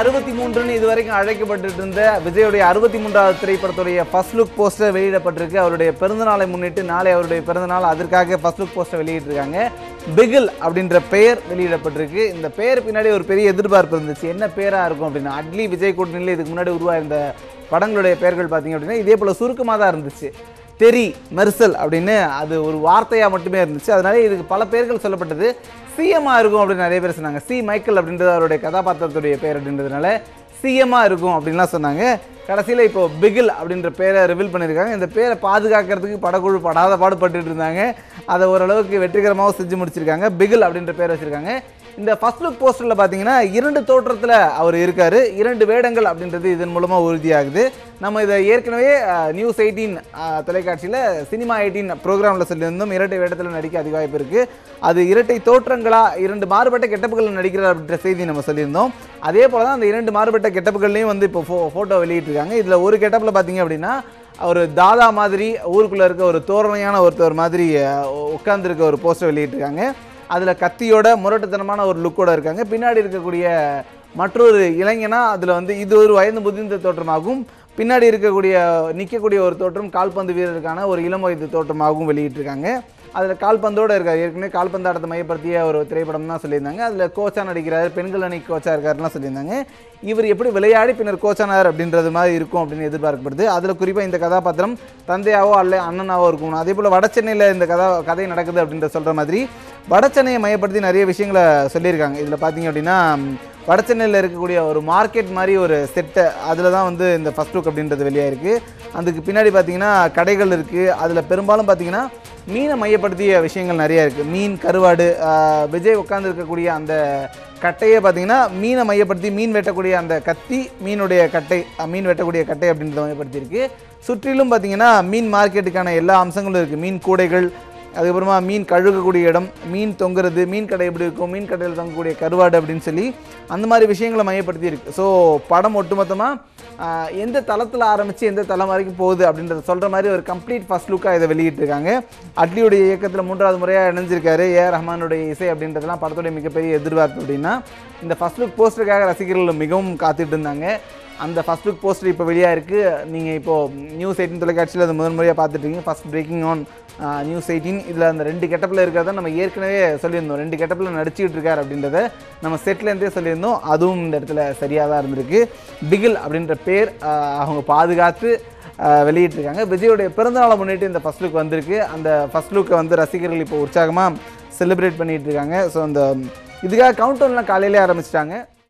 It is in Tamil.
63ன்னு இதுவரைக்கும் அழைக்கப்பட்டு இருந்த விஜயுடைய 63வது திரைப்படத்துடைய ஃபர்ஸ்ட் லுக் போஸ்டர் வெளியிடப்பட்டிருக்கு. அவருடைய பிறந்தநாளை முன்னிட்டு நாளை அவருடைய பிறந்தநாள், அதற்காக ஃபர்ஸ்ட் லுக் போஸ்டர் வெளியிட்டிருக்காங்க. பிகில் அப்படின்ற பெயர் வெளியிடப்பட்டிருக்கு. இந்த பெயர் பின்னாடி ஒரு பெரிய எதிர்பார்ப்பு இருந்துச்சு, என்ன பேராக இருக்கும் அப்படின்னா. அட்லி விஜய் கூட்டணியில் இதுக்கு முன்னாடி உருவாயிருந்த படங்களுடைய பெயர்கள் பார்த்தீங்க அப்படின்னா இதே போல் சுருக்கமாக தான் இருந்துச்சு. தெரி, மெர்சல் அப்படின்னு அது ஒரு வார்த்தையாக மட்டுமே இருந்துச்சு. அதனால இதுக்கு பல பேர்கள் சொல்லப்பட்டது. சிஎம்மாக இருக்கும் அப்படின்னு நிறைய பேர் சொன்னாங்க. சி மைக்கேல் அப்படின்றது அவருடைய கதாபாத்திரத்துடைய பேர் அப்படின்றதுனால சிஎம்மாக இருக்கும் அப்படின்லாம் சொன்னாங்க. கடைசியில் இப்போ பிகில் அப்படின்ற பேரை ரிவீல் பண்ணியிருக்காங்க. இந்த பேரை பாதுகாக்கிறதுக்கு படக்குழு படாத பாடுபட்டு இருந்தாங்க. அதை ஓரளவுக்கு வெற்றிகரமாக செஞ்சு முடிச்சிருக்காங்க. பிகில் அப்படின்ற பேர் வச்சுருக்காங்க. இந்த ஃபர்ஸ்ட் லுக் போஸ்டரில் பார்த்தீங்கன்னா 2 தோற்றத்தில் அவர் இருக்கார். 2 வேடங்கள் அப்படின்றது இதன் மூலமாக உறுதியாகுது. நம்ம இதை ஏற்கனவே நியூஸ் 18 தொலைக்காட்சியில் சினிமா 18 ப்ரோக்ராமில் சொல்லியிருந்தோம். இரட்டை வேடத்தில் நடிக்க அதிக வாய்ப்பு இருக்குது. அது இரட்டை தோற்றங்களா, 2 மாறுபட்ட கெட்டப்புகளில் நடிக்கிறார் அப்படின்ற செய்தி நம்ம சொல்லியிருந்தோம். அதே போல் தான் அந்த 2 மாறுபட்ட கெட்டப்புகள்லையும் வந்து இப்போ ஃபோட்டோ வெளியிட்டிருக்காங்க. இதில் ஒரு கெட்டப்பில் பார்த்தீங்க அப்படின்னா ஒரு தாதா மாதிரி ஊருக்குள்ளே இருக்க ஒரு தோரணையான ஒருத்தர் மாதிரி உட்கார்ந்துருக்க ஒரு போஸ்டர் வெளியிட்டிருக்காங்க. அதில் கத்தியோட முரட்டுத்தனமான ஒரு லுக்கோட இருக்காங்க. பின்னாடி இருக்கக்கூடிய மற்றொரு இளைஞனா அதில் வந்து இது ஒரு வயது முதிர்ந்த தோற்றமாகவும், பின்னாடி நிற்கக்கூடிய ஒரு தோற்றம் கால்பந்து வீரருக்கான ஒரு இளம் வயது தோற்றமாகவும் வெளியிட்டிருக்காங்க. அதில் கால்பந்தோடு இருக்கார். ஏற்கனவே கால்பந்தாட்டத்தை மையப்படுத்திய ஒரு திரைப்படம் தான் சொல்லியிருந்தாங்க. அதில் கோச்சாக நடிக்கிறார், பெண்கள் அணி கோச்சாக இருக்காருலாம் சொல்லியிருந்தாங்க. இவர் எப்படி விளையாடி பின்னர் கோச்சானார் அப்படின்றது மாதிரி இருக்கும் அப்படின்னு எதிர்பார்க்கப்படுது. அதில் குறிப்பாக இந்த கதாபாத்திரம் தந்தையாவோ அல்ல அண்ணனாவோ இருக்கும். அதே போல் வட சென்னையில் இந்த கதை நடக்குது அப்படின்ற சொல்கிற மாதிரி வட சென்னையை மையப்படுத்தி நிறைய விஷயங்களை சொல்லியிருக்காங்க. இதில் பார்த்தீங்க அப்படின்னா வட சென்னையில் இருக்கக்கூடிய ஒரு மார்க்கெட் மாதிரி ஒரு செட்டை, அதில் தான் வந்து இந்த ஃபர்ஸ்ட் லுக் அப்படின்றது வெளியாயிருக்கு. அதுக்கு பின்னாடி பார்த்தீங்கன்னா கடைகள் இருக்குது. அதில் பெரும்பாலும் பார்த்தீங்கன்னா மீனை மையப்படுத்திய விஷயங்கள் நிறையா இருக்குது. மீன், கருவாடு, விஜய் உட்கார்ந்து இருக்கக்கூடிய அந்த கட்டையை பார்த்தீங்கன்னா மீனை மையப்படுத்தி மீன் வெட்டக்கூடிய அந்த கத்தி, மீனுடைய கட்டை, மீன் வெட்டக்கூடிய கட்டை அப்படின்றத மையப்படுத்தியிருக்கு. சுற்றிலும் பார்த்தீங்கன்னா மீன் மார்க்கெட்டுக்கான எல்லா அம்சங்களும் இருக்குது. மீன் கூடைகள், அதுக்கப்புறமா மீன் கழுகக்கூடிய இடம், மீன் தொங்குறது, மீன் கடை எப்படி இருக்கும், மீன் கடையில் தொங்கக்கூடிய கருவாடு அப்படின்னு சொல்லி அந்த மாதிரி விஷயங்களை மையப்படுத்தி இருக்குது. ஸோ படம் ஒட்டுமொத்தமாக எந்த தளத்தில் ஆரம்பித்து எந்த தளம் வரைக்கும் போகுது அப்படின்றத சொல்கிற மாதிரி ஒரு கம்ப்ளீட் ஃபர்ஸ்ட் லுக்காக இதை வெளியிட்டிருக்காங்க. அட்லியுடைய இயக்கத்தில் 3வது முறையாக இணைஞ்சிருக்காரு. ஏஆர் ரஹ்மானுடைய இசை அப்படின்றதுலாம் படத்துடைய மிகப்பெரிய எதிர்பார்ப்பு. அப்படின்னா இந்த ஃபர்ஸ்ட் லுக் போஸ்டருக்காக ரசிகர்கள் மிகவும் காத்துட்டு இருந்தாங்க. அந்த ஃபர்ஸ்ட் லுக் போஸ்டர் இப்போ வெளியாக இருக்குது. நீங்கள் இப்போது நியூஸ் 18 தொலைக்காட்சியில் அது முறையாக பார்த்துட்ருக்கீங்க. First breaking on news 18. இதில் அந்த 2 கெட்டப்பில் இருக்கிறத நம்ம ஏற்கனவே சொல்லியிருந்தோம். 2 கெட்டப்பில் நடிச்சுக்கிட்டு இருக்கார் அப்படின்றத நம்ம செட்லேருந்தே சொல்லியிருந்தோம். அதுவும் இந்த இடத்துல சரியாக தான் இருந்திருக்கு. பிகில் அப்படின்ற பேர் அவங்க பாதுகாத்து வெளியிட்டிருக்காங்க. விஜயோடைய பிறந்தநாளை முன்னிட்டு இந்த ஃபர்ஸ்ட் லுக் வந்திருக்கு. அந்த ஃபர்ஸ்ட் லுக்கை வந்து ரசிகர்கள் இப்போ உற்சாகமாக செலிப்ரேட் பண்ணிகிட்டு இருக்காங்க. ஸோ அந்த இதுக்காக கவுண்ட் டவுன்லாம் காலையிலே ஆரம்பிச்சிட்டாங்க.